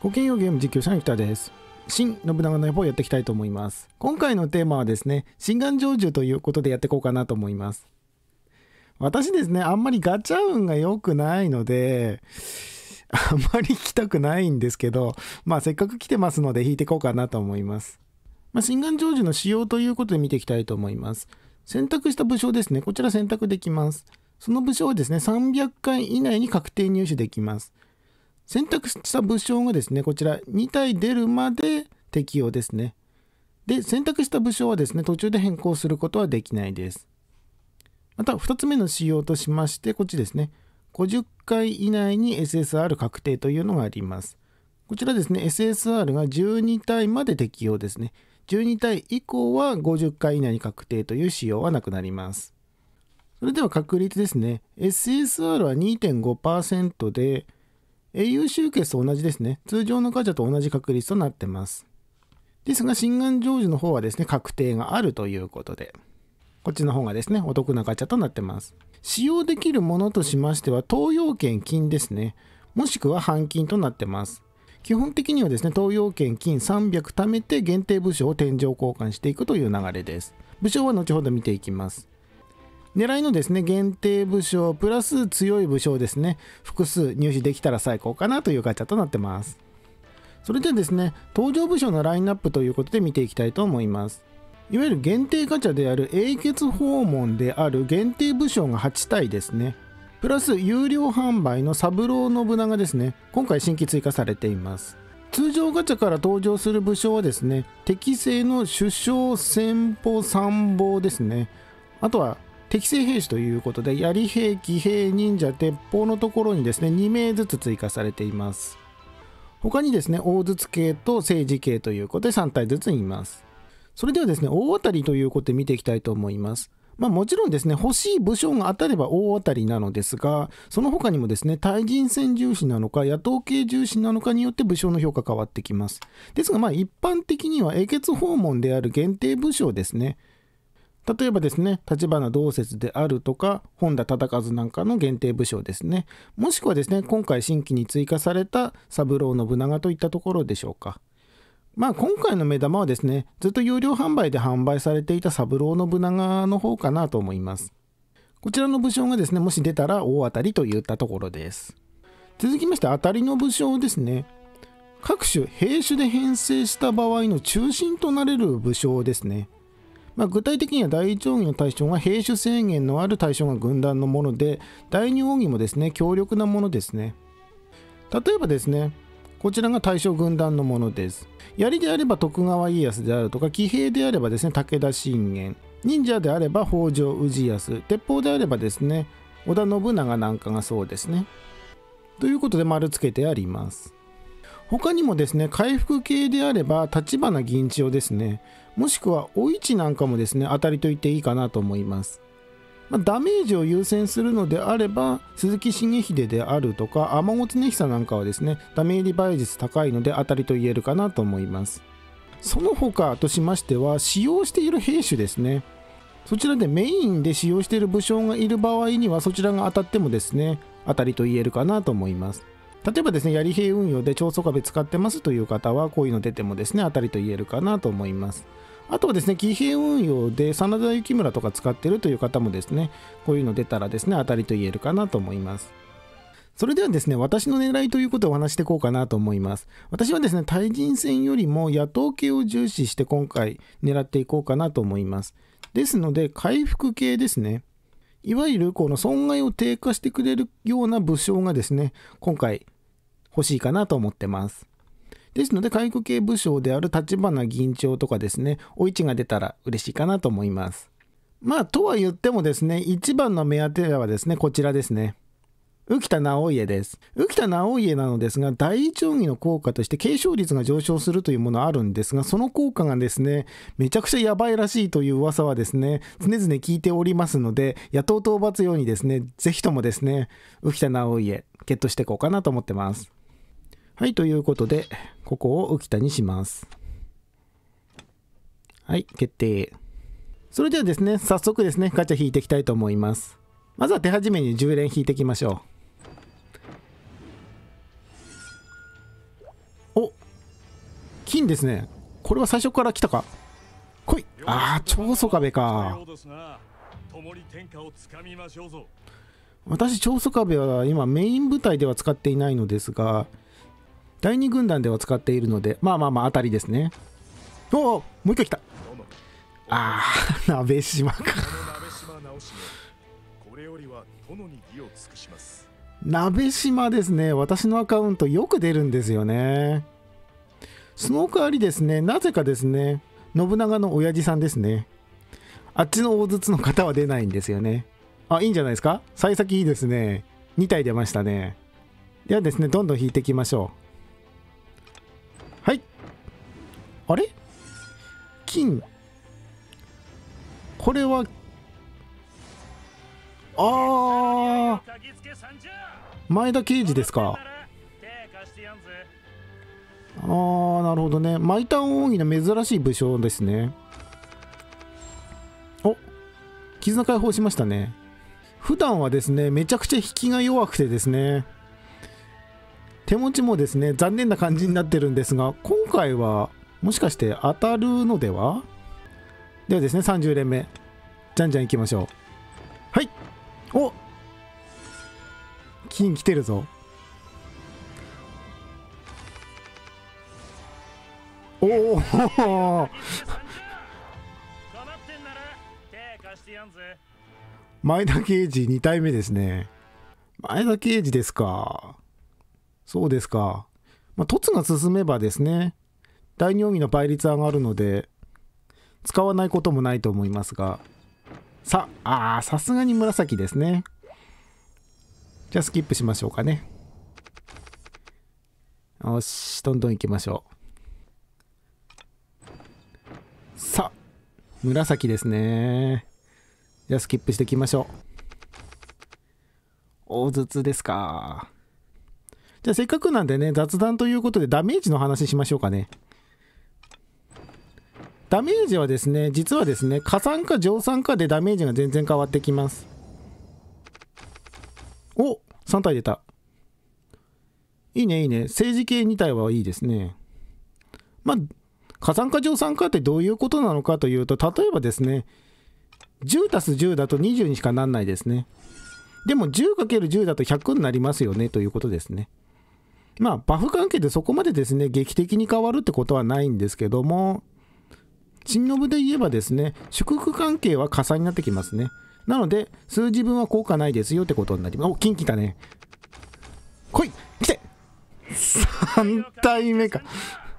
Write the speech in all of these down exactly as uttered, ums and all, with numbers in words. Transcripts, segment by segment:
保険用ゲーム実況者の北です。新信長の野望をやっていきたいと思います。今回のテーマはですね、心願成就ということでやっていこうかなと思います。私ですね、あんまりガチャ運が良くないので、あんまり来たくないんですけど、まあせっかく来てますので引いていこうかなと思います。まあ、心願成就の仕様ということで見ていきたいと思います。選択した武将ですね、こちら選択できます。その武将はですね、さんびゃっかい以内に確定入手できます。選択した武将がですね、こちらに体出るまで適用ですね。で、選択した武将はですね、途中で変更することはできないです。また、ふたつめの仕様としまして、こっちですね、ごじゅっかい以内に エスエスアール 確定というのがあります。こちらですね、エスエスアール がじゅうに体まで適用ですね。じゅうに体以降はごじゅっかい以内に確定という仕様はなくなります。それでは確率ですね。エスエスアール は にてんごパーセント で、英雄集結と同じですね。通常のガチャと同じ確率となってます。ですが、心願成就の方はですね、確定があるということで、こっちの方がですね、お得なガチャとなってます。使用できるものとしましては、東洋圏金ですね。もしくは半金となってます。基本的にはですね、東洋圏金さんびゃく貯めて限定武将を天井交換していくという流れです。武将は後ほど見ていきます。狙いのですね、限定武将プラス強い武将ですね、複数入手できたら最高かなというガチャとなってます。それではですね、登場武将のラインナップということで見ていきたいと思います。いわゆる限定ガチャである英傑訪問である限定武将がはち体ですね。プラス有料販売の三郎信長ですね。今回新規追加されています。通常ガチャから登場する武将はですね、適正の首相先鋒参謀ですね。あとは適正兵士ということで、槍兵、騎兵、忍者、鉄砲のところにですね、に名ずつ追加されています。他にですね、大筒系と政治系ということでさん体ずついます。それではですね、大当たりということで見ていきたいと思います。まあもちろんですね、欲しい武将が当たれば大当たりなのですが、その他にもですね、対人戦重視なのか、野党系重視なのかによって武将の評価変わってきます。ですがまあ一般的には英傑訪問である限定武将ですね。例えばですね、立花同説であるとか、本田忠和なんかの限定武将ですね。もしくはですね、今回新規に追加された三郎信長といったところでしょうか。まあ今回の目玉はですね、ずっと有料販売で販売されていた三郎信長の方かなと思います。こちらの武将がですね、もし出たら大当たりといったところです。続きまして当たりの武将ですね。各種兵種で編成した場合の中心となれる武将ですね。まあ、具体的には第一奥義の対象が兵種制限のある対象が軍団のもので、第二奥義もですね、強力なものですね。例えばですね、こちらが対象軍団のものです。槍であれば徳川家康であるとか、騎兵であればですね、武田信玄、忍者であれば北条氏康、鉄砲であればですね、織田信長なんかがそうですね。ということで丸つけてあります。他にもですね、回復系であれば立花銀千代ですね。もしくはお市なんかもですね、当たりと言っていいかなと思います。まあ、ダメージを優先するのであれば、鈴木重秀であるとか、天子常久なんかはですね、ダメージ倍率高いので当たりと言えるかなと思います。その他としましては、使用している兵種ですね。そちらでメインで使用している武将がいる場合には、そちらが当たってもですね、当たりと言えるかなと思います。例えばですね、槍兵運用で長宗我部使ってますという方は、こういうの出てもですね、当たりと言えるかなと思います。あとはですね、騎兵運用で真田幸村とか使ってるという方もですね、こういうの出たらですね、当たりと言えるかなと思います。それではですね、私の狙いということをお話していこうかなと思います。私はですね、対人戦よりも野党系を重視して今回狙っていこうかなと思います。ですので、回復系ですね。いわゆるこの損害を低下してくれるような武将がですね、今回欲しいかなと思ってます。ですので、回復系武将である立花銀千代とかですね、お市が出たら嬉しいかなと思います。まあ、とは言ってもですね、一番の目当てはですね、こちらですね。浮田直家です。浮田直家なのですが、第一奥義の効果として継承率が上昇するというものあるんですが、その効果がですね、めちゃくちゃやばいらしいという噂はですね、常々聞いておりますので、野党討伐用にですね、ぜひともですね、浮田直家、ゲットしていこうかなと思ってます。はい、ということで、ここを浮田にします。はい、決定。それではですね、早速ですね、ガチャ引いていきたいと思います。まずは手始めにじゅう連引いていきましょう。 お、金ですね。これは最初から来たか。来い。ああ、長宗我部か。私長宗我部は今メイン部隊では使っていないのですが、だいに軍団では使っているので、まあまあまあ当たりですね。おお、もう一回来た。ああ、鍋島か。鍋島ですね。私のアカウントよく出るんですよね。その代わりですね、なぜかですね、信長の親父さんですね。あっちの大筒の方は出ないんですよね。あ、いいんじゃないですか。幸先いいですね。に体出ましたね。ではですね、どんどん引いていきましょう。はい。あれ金。これは、ああ、前田慶次ですか。ああ、なるほどね。マイタン奥義の珍しい武将ですね。お、絆解放しましたね。普段はですね、めちゃくちゃ引きが弱くてですね、手持ちもですね、残念な感じになってるんですが、今回はもしかして当たるのでは。ではですね、さんじゅう連目、じゃんじゃんいきましょう。はい。お、金来てるぞ。おお前田慶次に体目ですね。前田慶次ですか。そうですか。まあ、凸が進めばですね、だいに奥義の倍率上がるので、使わないこともないと思いますが、さあ、さすがに紫ですね。じゃあスキップしましょうかね。よし、どんどん行きましょう。さあ、紫ですね。じゃあスキップしていきましょう。大筒ですか。じゃあせっかくなんでね、雑談ということでダメージの話しましょうかね。ダメージはですね、実はですね、過酸か蒸酸かでダメージが全然変わってきます。お、さん体出た。いいねいいね。政治系に体はいいですね。まあ、過酸か蒸酸かってどういうことなのかというと、例えばですね、じゅうたすじゅうだとにじゅうにしかなんないですね。でも じゅうかけるじゅう だとひゃくになりますよねということですね。まあ、バフ関係でそこまでですね、劇的に変わるってことはないんですけども、新信で言えばですね、祝福関係は加算になってきますね。なので、数字分は効果ないですよってことになります。お、金来たね。来い来て !さん 体目か。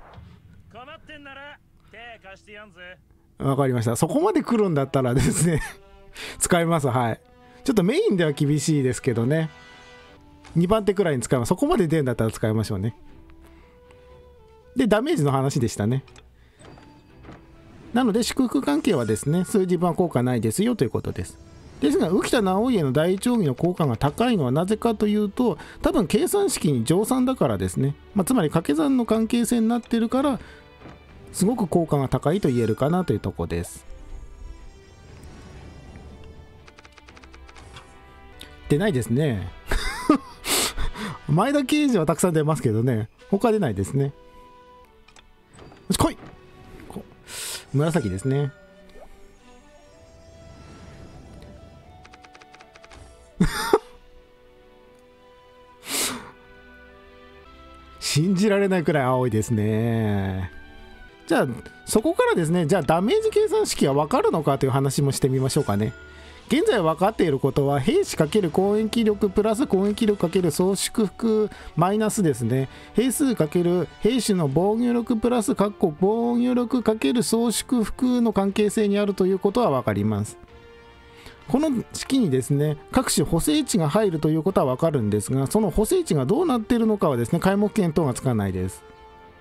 わかりました。そこまで来るんだったらですね、使います。はい。ちょっとメインでは厳しいですけどね。にばん手くらいに使います。そこまで出るんだったら使いましょうね。で、ダメージの話でしたね。なので祝福関係はですね、数字分は効果ないですよということです。ですが、浮田直家の第一奥義の効果が高いのはなぜかというと、多分計算式に乗算だからですね。まあ、つまり掛け算の関係性になってるから、すごく効果が高いと言えるかなというところです。出ないですね。前田慶次はたくさん出ますけどね、他出ないですね。よし、来い紫ですね。信じられないくらい青いですね。じゃあそこからですね、じゃあダメージ計算式は分かるのかという話もしてみましょうかね。現在分かっていることは、兵士×攻撃力プラス攻撃力×総祝福マイナスですね。兵数×兵士の防御力プラス括弧防御力×総祝福の関係性にあるということは分かります。この式にですね、各種補正値が入るということは分かるんですが、その補正値がどうなっているのかはですね、皆目見当がつかないです。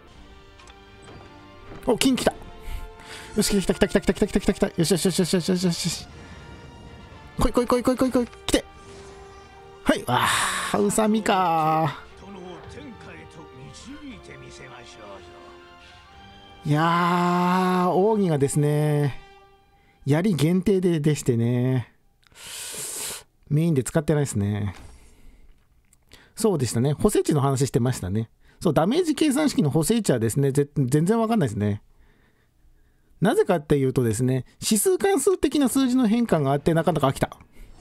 お、金来た。よし、来た来た来た来た来た来た来た来た。よしよしよしよしよしよしよし。来い来い来い来い来い来い来て。はい。ああ、うさみか。いやー、奥義がですね、槍限定ででしてね、メインで使ってないですね。そうでしたね。補正値の話してましたね。 そう、ダメージ計算式の補正値はですね、ぜ全然わかんないですね。なぜかっていうとですね、指数関数的な数字の変化があって、なかなか飽きた。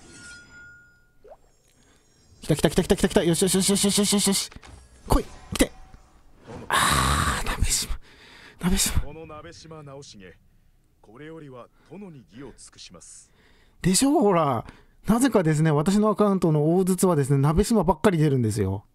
来た来た来た来た来た来た。よしよしよしよしよしよしよしよし。来い来て。あー、鍋島鍋島。 この鍋島直重、これよりは殿に義を尽くします。 でしょう、ほら。なぜかですね、私のアカウントの大筒はですね、鍋島ばっかり出るんですよ。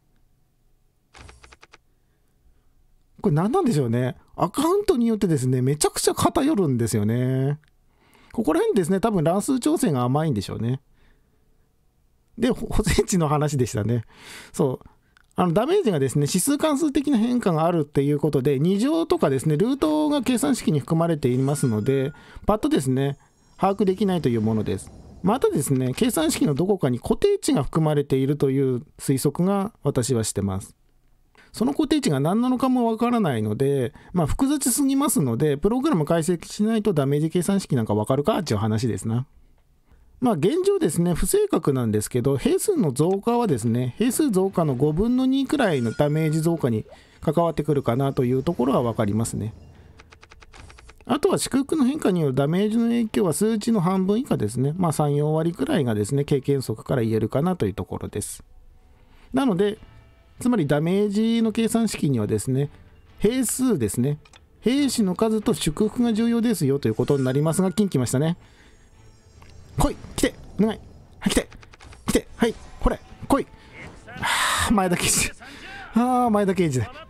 これ何なんでしょうね。アカウントによってですね、めちゃくちゃ偏るんですよね。ここら辺ですね、多分乱数調整が甘いんでしょうね。で、補正値の話でしたね。そう。あのダメージがですね、指数関数的な変化があるっていうことで、に乗とかですね、ルートが計算式に含まれていますので、パッとですね、把握できないというものです。またですね、計算式のどこかに固定値が含まれているという推測が私はしてます。その固定値が何なのかもわからないので、まあ複雑すぎますので、プログラム解析しないとダメージ計算式なんかわかるかっていう話ですな。まあ現状ですね、不正確なんですけど、変数の増加はですね、変数増加のごぶんのにくらいのダメージ増加に関わってくるかなというところはわかりますね。あとは祝福の変化によるダメージの影響は数値の半分以下ですね。まあさん、よん割くらいがですね、経験則から言えるかなというところです。なので、つまりダメージの計算式にはですね、変数ですね、兵士の数と祝福が重要ですよということになりますが、金来ましたね。来い来てお願いはい来て来てはいこれ来いあー前田刑事ああ前田刑事だ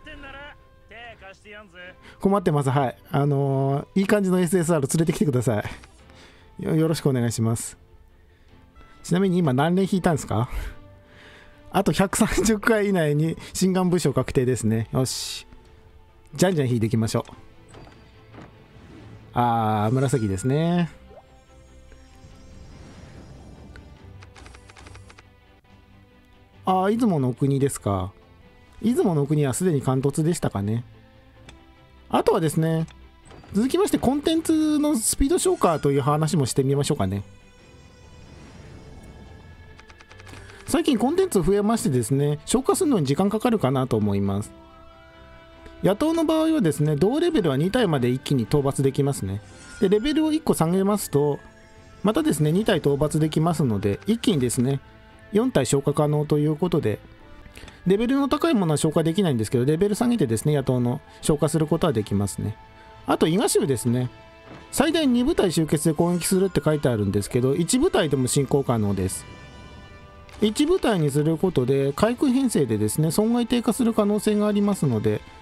困ってますはいあのー、いい感じの エスエスアール 連れてきてください よ, よろしくお願いします。ちなみに今何連引いたんですか？あとひゃくさんじゅっかい以内に心眼武将確定ですね。よしじゃんじゃん引いていきましょう。あー紫ですね。ああ、出雲の国ですか。出雲の国はすでに貫突でしたかね。あとはですね、続きましてコンテンツのスピード消化という話もしてみましょうかね。最近コンテンツ増えましてですね、消化するのに時間かかるかなと思います。野党の場合はですね、同レベルはに体まで一気に討伐できますね。で、レベルをいっこ下げますと、またですね、に体討伐できますので、一気にですね、よん体消化可能ということで、レベルの高いものは消化できないんですけど、レベル下げてですね、野党の消化することはできますね。あと、伊賀州ですね。最大に部隊集結で攻撃するって書いてあるんですけど、いち部隊でも進行可能です。いち部隊にすることで、回復編成でですね、損害低下する可能性がありますので、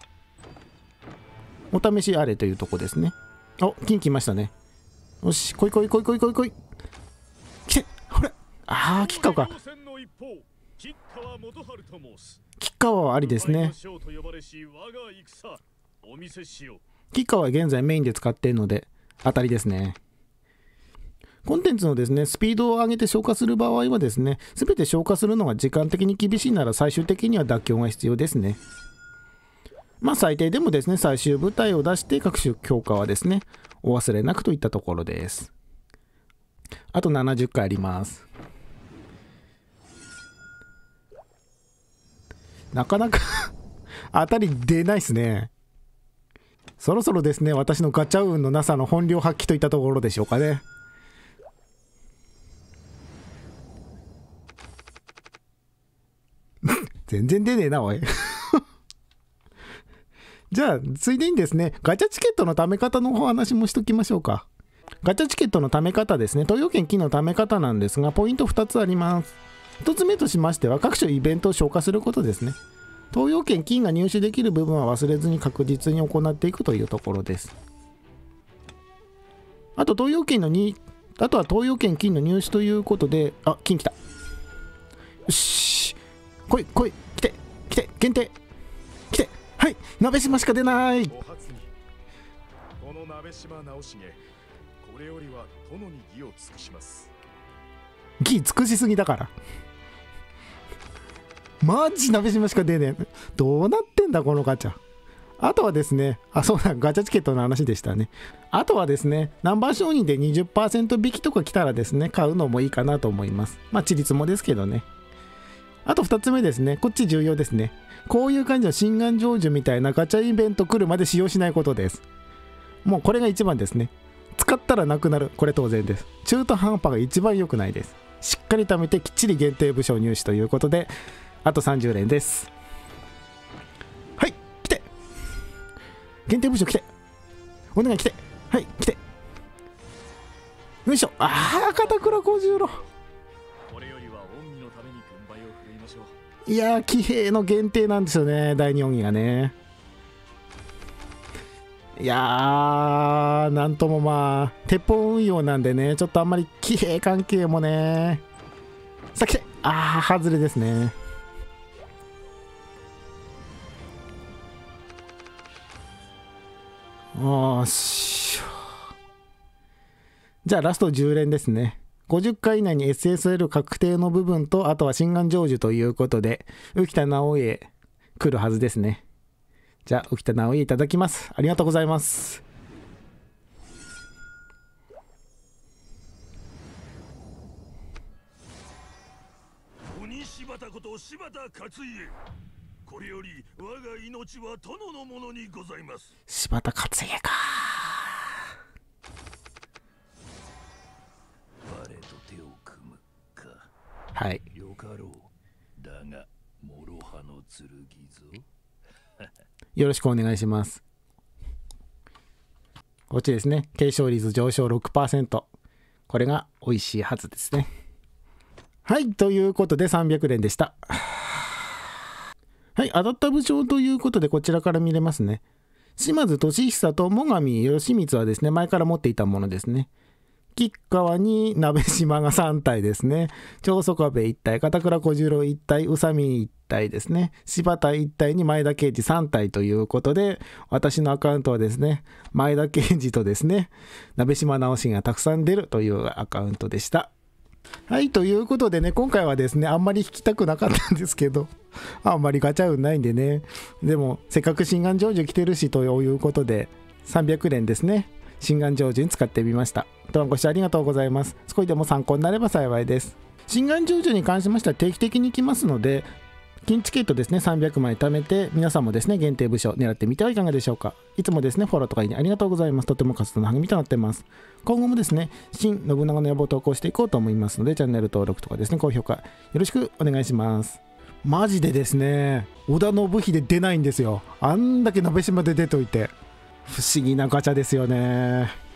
お試しあれというとこですね。お、金来ましたね。よし、来い来い来い来い来い来い。来て、ほら。ああ、吉川か。吉川はありですね。吉川は現在メインで使っているので、当たりですね。コンテンツのですね、スピードを上げて消化する場合はですね、すべて消化するのが時間的に厳しいなら最終的には妥協が必要ですね。まあ最低でもですね、最終部隊を出して各種強化はですね、お忘れなくといったところです。あとななじゅっかいあります。なかなか当たり出ないですね。そろそろですね、私のガチャ運のなさの本領発揮といったところでしょうかね。全然出ねえなおいじゃあついでにですね、ガチャチケットの貯め方のお話もしときましょうか。ガチャチケットの貯め方ですね、東洋圏金の貯め方なんですが、ポイントふたつあります。ひとつめとしましては、各種イベントを消化することですね。東洋圏金が入手できる部分は忘れずに確実に行っていくというところです。あと東洋圏のにあとは東洋圏金の入手ということで、あ、金来た。よし、来い来い、来て来て、限定来て、はい、鍋島しか出ない。 この鍋島直重、これよりは殿に義を尽くします。 義尽くしすぎだからマジ鍋島しか出ねえ。どうなってんだこのガチャ。あとはですね、あ、そうだ、ガチャチケットの話でしたね。あとはですね、ナンバー商人で にじゅっパーセント 引きとか来たらですね、買うのもいいかなと思います。まあ、ちりつもですけどね。 あとふたつめですね、こっち重要ですね。こういう感じの心願成就みたいなガチャイベント来るまで使用しないことです。もうこれが一番ですね。使ったらなくなる、これ当然です。中途半端が一番良くないです。しっかり貯めてきっちり限定武将入手ということで、あとさんじゅう連です。はい、来て、限定武将来て、お願い来て、はい、来て、よいしょ。ああ、片倉小十郎。いやー、騎兵の限定なんですよね、だいに音儀がね。いやー、なんともまあ、鉄砲運用なんでね、ちょっとあんまり騎兵関係もね。さあ来て、あー、外れですね。よし。じゃあラストじゅう連ですね。ごじゅっかい以内に エスエスエル 確定の部分と、あとは心願成就ということで、浮田直家来るはずですね。じゃあ浮田直家いただきます。ありがとうございます。 鬼柴田こと柴田勝家。これより我が命は殿のものにございます。 柴田勝家か。はい。よかろう。だが、諸刃の剣ぞ。よろしくお願いします。こっちですね。継承率上昇 ろくパーセント。これが美味しいはずですね。はい。ということでさんびゃく連でした。はい。当たった武将ということでこちらから見れますね。島津俊久と最上義光はですね、前から持っていたものですね。吉川に鍋島がさん体ですね。長宗我部いち体、片倉小十郎いち体、宇佐美いち体ですね。柴田いち体に前田慶次さん体ということで、私のアカウントはですね、前田慶次とですね、鍋島直しがたくさん出るというアカウントでした。はい、ということでね、今回はですね、あんまり引きたくなかったんですけど、あんまりガチャ運ないんでね。でも、せっかく心願成就来てるしということで、さんびゃく連ですね。心願成就に使ってみました。どうもご視聴ありがとうございます。少しでも参考になれば幸いです。心願成就に関しましては定期的に来ますので、金チケットですね、さんびゃくまい貯めて、皆さんもですね、限定武将狙ってみてはいかがでしょうか。いつもですね、フォローとかいいねありがとうございます。とても活動の励みとなっています。今後もですね、新信長の野望を投稿していこうと思いますので、チャンネル登録とかですね、高評価よろしくお願いします。マジでですね、織田信秀出ないんですよ。あんだけ鍋島で出といて。不思議なガチャですよね。